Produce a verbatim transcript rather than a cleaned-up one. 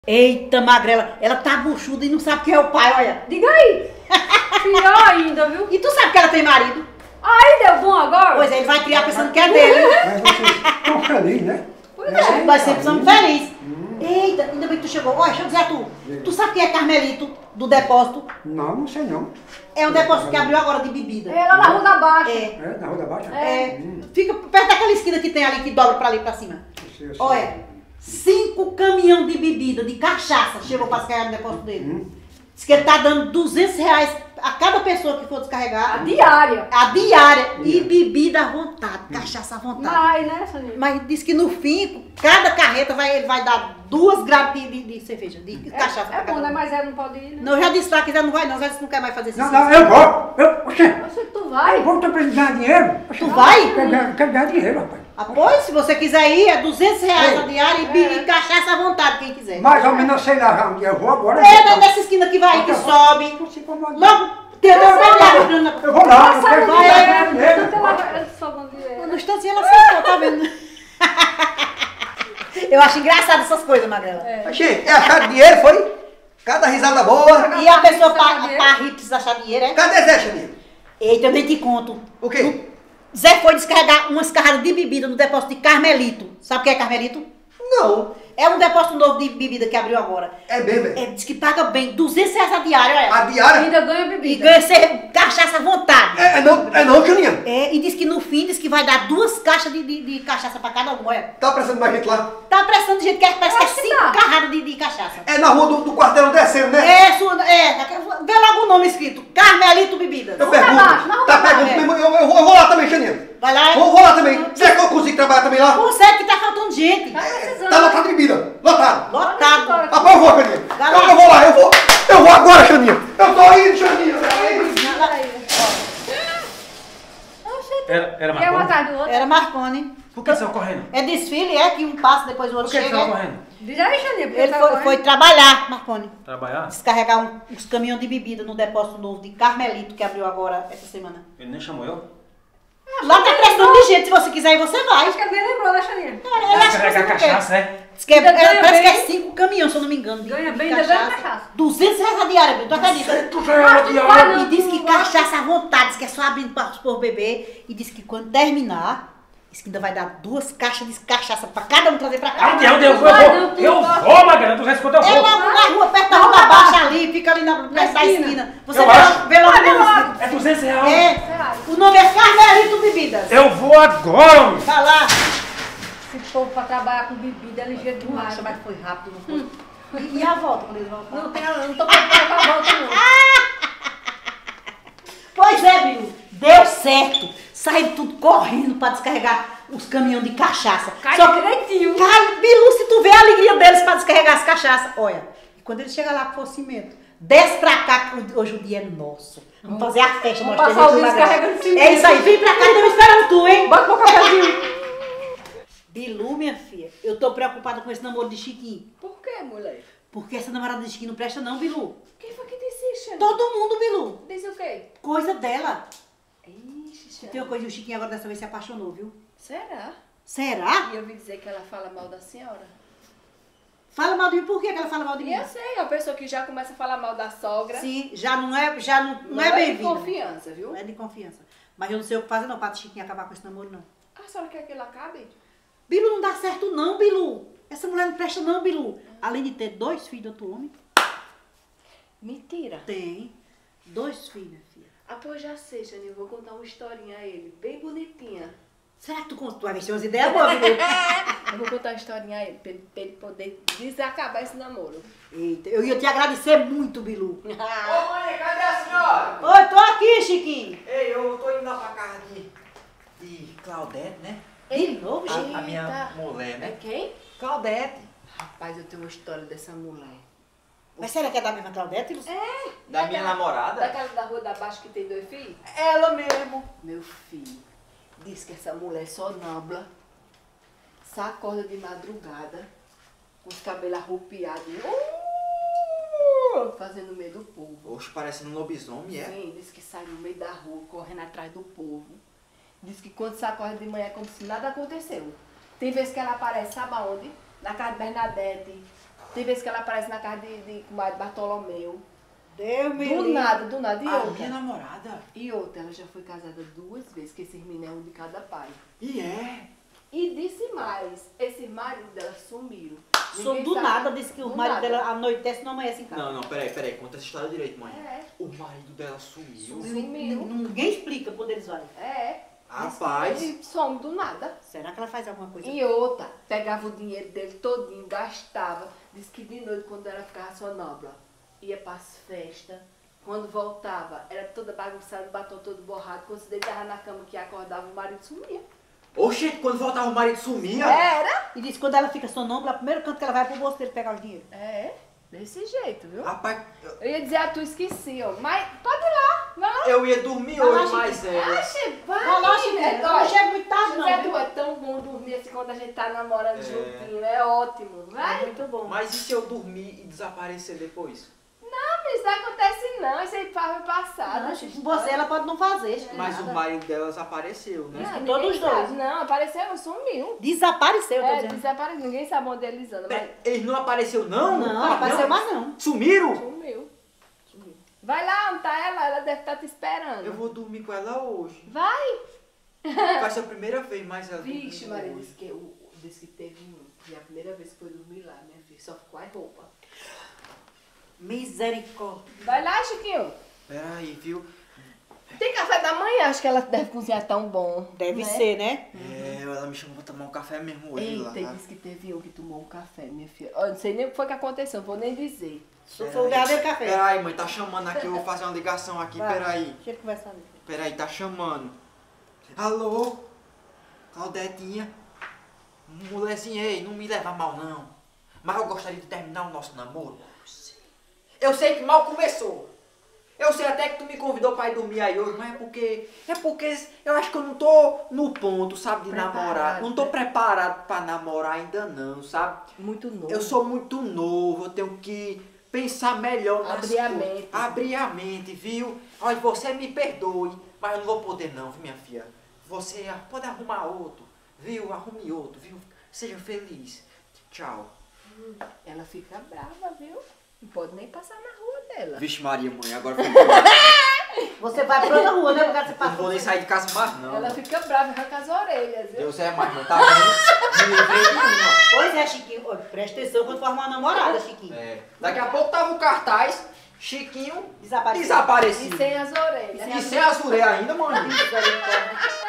Eita, magrela, ela tá buchuda e não sabe quem é o pai, olha. Diga aí. Pior ainda, viu? E tu sabe que ela tem marido? Aí deu bom agora? Pois é, ele vai criar pensando que é dele. Mas vocês estão felizes, né? Pois é. Vai ser precisando feliz. Hum. Eita, ainda bem que tu chegou. Olha, deixa eu dizer a tu. Tu sabe quem é Carmelito do depósito? Não, não sei não. É um depósito que abriu agora de bebida. É lá na Rua da Baixa. É. É, na Rua da Baixa? É. Hum. Fica perto daquela esquina que tem ali, que dobra pra ali pra cima. Eu sei, eu sei. Olha, cinco caminhão de bebida, de cachaça, chegou pra descarregar no depósito dele. Hum. Diz que ele tá dando duzentos reais a cada pessoa que for descarregar. A diária. A diária. E bebida à vontade, cachaça à vontade. Vai, né, Soninha? Mas diz que no fim, cada carreta vai, ele vai dar duas gramas de, de, de cerveja, de É, cachaça. é pra bom, cada né? um. Mas ela não pode ir, né? Não, eu já disse lá que já não vai não, já disse que não quer mais fazer esse Não, serviço. não, eu vou. Eu, oxê, Você que tu vai. eu vou, tô precisando ganhar dinheiro. Oxê, Tu vai? Eu quero ganhar, eu quero ganhar dinheiro, rapaz. Após, se você quiser ir, é duzentos reais Ei. a diária e, É. e cachaça à vontade, quem quiser. Mais ou menos eu sei lá já onde eu vou agora. É, né, nessa esquina que vai, que sobe. Não se incomoda. Logo, entendeu? Eu vou lá, eu quero Vai, ganhar é. dinheiro. Ela só bom dinheiro. No instantinho ela sentou, tá vendo? Eu acho engraçado essas coisas, Magrela. É. Oxê, é achar dinheiro, foi? Cada risada boa. E a pessoa para pra rir precisa achar dinheiro, é? Cadê Zé, Xaninha? Eita, eu nem te conto. O quê? Zé foi descarregar umas carradas de bebida no depósito de Carmelito. Sabe o que é Carmelito? Não. É um depósito novo de bebida que abriu agora. É bem, velho. É, diz que paga bem, duzentos reais a diária, olha. A diária? Ainda ganha E bebida. ganha ser cachaça à vontade. É, é não, é não, Xaninha. É, e diz que no fim, diz que vai dar duas caixas de, de, de cachaça pra cada um, olha. Tá precisando mais gente lá? Tá pressando de jeito que é, parece que é Acho que cinco tá. carradas de, de cachaça. É na rua do, do quarteirão descendo, né? É, sua, é, vê logo o nome escrito, Carmelito Bebidas. Eu Rua da pergunto. Baixa, na Rua Tá da Baixa. perguntando, eu, eu, vou- eu vou lá também, Xaninha. Vai lá. Vou, vou lá também. Será que eu consigo trabalhar também lá? Consegue que tá faltando gente. Tá precisando. Tá lotado de bebida. Lotado. Lotado. Rapaz, eu vou, Xaninha. Vai Eu, lá. eu vou lá, eu vou. Eu vou agora, Xaninha. Eu tô indo, Xaninha. Eu tô indo. Era, era E é um Marconi? atrás do outro. Era Marconi. Por que você saiu correndo? É desfile, é que um passa, depois o Por outro que você chega. saiu é. correndo? Diz aí, Xaninha, porque Ele tá foi, correndo. foi trabalhar, Marconi. Trabalhar? Descarregar um- uns caminhões de bebida no depósito novo de Carmelito, que abriu agora essa semana. Ele nem chamou eu? Lá tá prestando de gente, se você quiser ir, você vai. Acho que ele nem lembrou, né, Xaninha? Ele acha que você Descarregar não quer. cachaça, é? Diz que é- Ainda é- ganha parece que é bem. cinco caminhões, se eu não me engano. De, Ganha de bem, ainda ganha cachaça. duzentos reais a diária, Brito, tu acredita? Tu já é Mas diário. não E diz que não gosta. cachaça à vontade, diz que é só abrindo para por beber. E diz que quando terminar, diz que ainda vai dar duas caixas de cachaça pra cada um trazer pra cá. Ai, Deus, Deus, eu vai, vou! não, tu Eu não gosta. vou, Magrela, tu responde, eu É vou! lá na rua, perto da Na rua Rua da da Baixa Baixa. ali, fica ali na, perto da esquina. esquina. Você Eu vê, acho. logo- vê logo Vai, o vê nome. logo. É duzentos reais! É, o nome é Carmelito Bebidas. Eu vou agora, homem! Vai lá. Esse povo pra trabalhar com bebida é ligeiro demais. Nossa, mas foi rápido, não foi? E, e a volta, quando eles voltaram? Não, tem, não tô preocupada com a volta, não. Pois é, Bilu, deu certo. Saíram tudo correndo pra descarregar os caminhões de cachaça. Cai Só que, direitinho. cai, Bilu, se tu vê a alegria deles pra descarregar as cachaças, olha. E quando eles chegam lá com o cimento, desce pra cá, que hoje o dia é nosso. Vamos fazer a festa, Vamos nós passar o três dia aqui na descarregando grade. cimento. É isso aí, vem pra cá, estamos esperando tu, hein? Bota pro cafezinho. Bilu, minha filha, eu tô preocupada com esse namoro de Chiquinho. Por que, mulher? Porque essa namorada de Chiquinho não presta não, Bilu. Quem foi que disse, Xaninha? Todo mundo, Bilu. Disse o quê? Coisa dela. Ixi, Tem uma Xaninha. coisa, o Chiquinho agora dessa vez se apaixonou, viu? Será? Será? E eu ouvi dizer que ela fala mal da senhora. Fala mal de mim, por que que ela fala mal de E mim? eu sei, a pessoa que já começa a falar mal da sogra. Sim, já não é, já não, não, Não é é de bem-vindo. confiança, viu? Não é de confiança. Mas eu não sei o que fazer não, pra Chiquinho acabar com esse namoro, não. A senhora quer que ela acabe? Bilu, não dá certo não, Bilu. Essa mulher não presta não, Bilu. Além de ter dois filhos de outro homem, Mentira. tem dois filhos, minha filha. Ah, pois já sei, Jane, eu vou contar uma historinha a ele, bem bonitinha. Será que tu, cons- tu vai ver se tem umas ideias boas, Bilu? Eu vou contar uma historinha a ele, pra ele, pra ele poder desacabar esse namoro. Eita, eu ia te agradecer muito, Bilu. Ô, mãe, cadê a senhora? Oi, tô aqui, Chiquinho. Ei, eu tô indo lá pra casa de, de Claudete, né? De novo, A, Chiquinho? a minha Eita. mulher, É né? quem? Claudete. Rapaz, eu tenho uma história dessa mulher. Mas será que é da mesma Claudete? Bilu? É? Da minha namorada? Daquela da rua da baixo que tem dois filhos? Ela mesmo. Meu filho, diz que essa mulher sonâmbula, só acorda de madrugada, com os cabelos arrupiados, uh, fazendo no meio do povo. Oxe, parecendo um lobisomem, é? Sim, diz que sai no meio da rua, correndo atrás do povo. Diz que quando se acorda de manhã é como se nada aconteceu. Tem vezes que ela aparece, sabe aonde? Na casa de Bernadette, Tem vezes que ela aparece na casa de, de comadre Bartolomeu. Deus me Do livre. nada, do nada. E A outra? minha namorada. E outra, ela já foi casada duas vezes, que esses meninos é um de cada pai. E é. E disse mais, esses maridos dela sumiram. Sou Ninguém do sabe- nada, disse que o do marido nada. dela anoitece e não amanhece em casa. Não, não, peraí, peraí. Conta essa história direito, mãe. É. O marido dela sumiu. Sumiu. Ninguém explica por onde eles vai. É. Rapaz. Ele some do nada. Será que ela faz alguma coisa? E outra, pegava o dinheiro dele todinho, gastava. Diz que de noite, quando ela ficava sonâmbula, ia para as festas. Quando voltava, era toda bagunçada, batom todo borrado. Quando se deitava na cama que acordava, o marido sumia. Oxe, quando voltava o marido sumia. Era? E diz que quando ela fica sonâmbula, o primeiro canto que ela vai é pro bolso dele pegar o dinheiro. É, desse jeito, viu? Rapaz, Eu ia dizer a tu, esqueci, ó. Mas pode ir lá, vai lá. eu ia dormir Vai lá, hoje, mas é. Ache, vai. Vai lá, Chiquinho. é, Não olha, chega muito tarde, não. José, viu? tu é tão bom dormir assim quando a gente tá namorando É. juntinho, é ótimo. É Vai. muito bom. Mas e se eu dormir e desaparecer depois? Não, isso não acontece não, isso aí foi passado. Não, Chico, você ela pode não fazer, Chico, Mas nada. o marido delas apareceu, né? Não, todos ninguém os dois. sabe. Não, apareceu, sumiu. Desapareceu, tô É, dizendo. desapareceu, ninguém sabe onde eles andam, mas Peraí, Ele não apareceu, não? Não, Ah, não apareceu mais não. Sumiram? sumiu. Sumiu. Vai lá, onde tá ela? Ela deve estar te esperando. Eu vou dormir com ela hoje. Vai. Vai ser a primeira vez, mas ela. Vixe, dormiu Maria, hoje. disse que, eu, disse que teve um. E a primeira vez que foi dormir lá, minha filha, só ficou a roupa. Misericórdia. Vai lá, Chiquinho. Peraí, viu? Tem café da manhã, acho que ela deve cozinhar tão bom. Deve né? ser, né? É, ela me chamou pra tomar um café mesmo hoje Eita, lá. e disse que teve um que tomou um café, minha filha. Eu não sei nem o que foi que aconteceu, não vou nem dizer. Só foi o verdadeiro café. Peraí, mãe, tá chamando aqui, eu vou fazer uma ligação aqui, Vai, peraí. Deixa ele conversar ali. Peraí, tá chamando. Alô? Claudetinha? Mulherzinha, ei, não me leva mal não. Mas eu gostaria de terminar o nosso namoro. Eu sei que mal começou. Eu sei até que tu me convidou pra ir dormir aí hoje, mas é porque... É porque eu acho que eu não tô no ponto, sabe, de Preparado, namorar. Não tô né? preparado pra namorar ainda não, sabe? Muito novo. Eu sou muito novo, eu tenho que pensar melhor nas Abrir a coisas. mente. Abrir a mente, viu? Olha, você me perdoe, mas eu não vou poder não, viu, minha filha? Você pode arrumar outro, viu? Arrume outro, viu? Seja feliz. Tchau. Ela fica brava, viu? Não pode nem passar na rua dela. Vixe Maria, mãe, agora foi Você vai pra outra rua, né? Porque você Não passa. vou nem sair de casa mais não. Ela fica brava, arranca as orelhas, viu? Deus é mais, mãe, tá vendo? Me livrei de uma. Pois é, Chiquinho. Olha, presta atenção quando for arrumar uma namorada, Chiquinho. É. Daqui a pouco tava o cartaz, Chiquinho Desapareceu. E desaparecido. sem as orelhas. E sem as orelhas ainda, mãe. Misericórdia.